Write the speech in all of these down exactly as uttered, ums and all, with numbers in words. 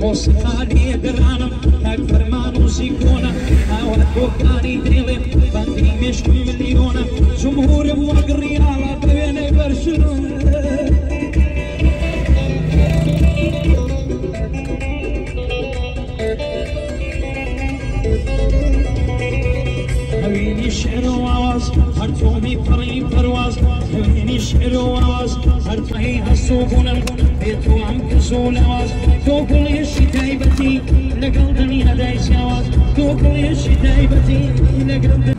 خالي درانم هاك فرمان وسيكونة هاوات بوكاني ديلي باندي مش مليونة جمهور بوق الرياضة بين برشلونة هويني شعر وعواز هرتومي فري برواز هويني شعر وعواز هرتوهي هالسوقنا بيتو عم كسو لواز توكل يشي تايبتي لقل دنيا دايس يواز توكل يشي تايبتي لقل دنيا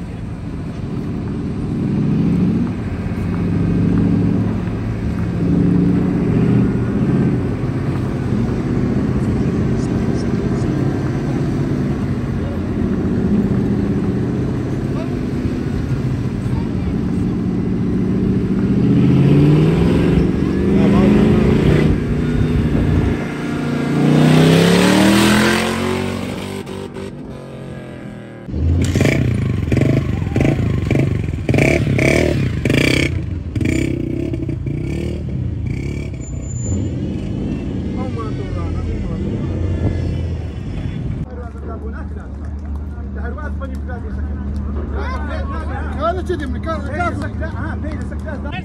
هذا كذي من كان كان ها بين سكتات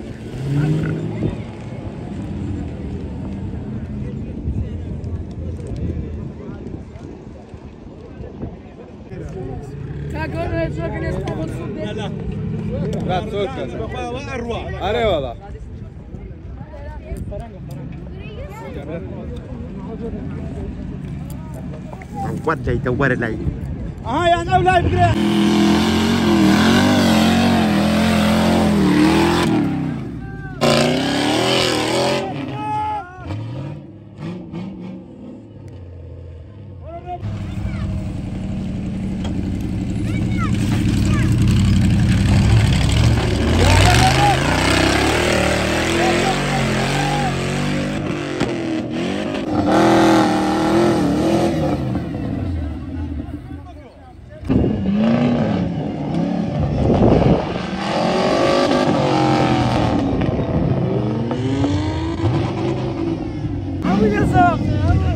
لا لا لا تسوق اروع انا والله quát dây tàu qua đây này اه يعني اولاد بقرا Yes, sir.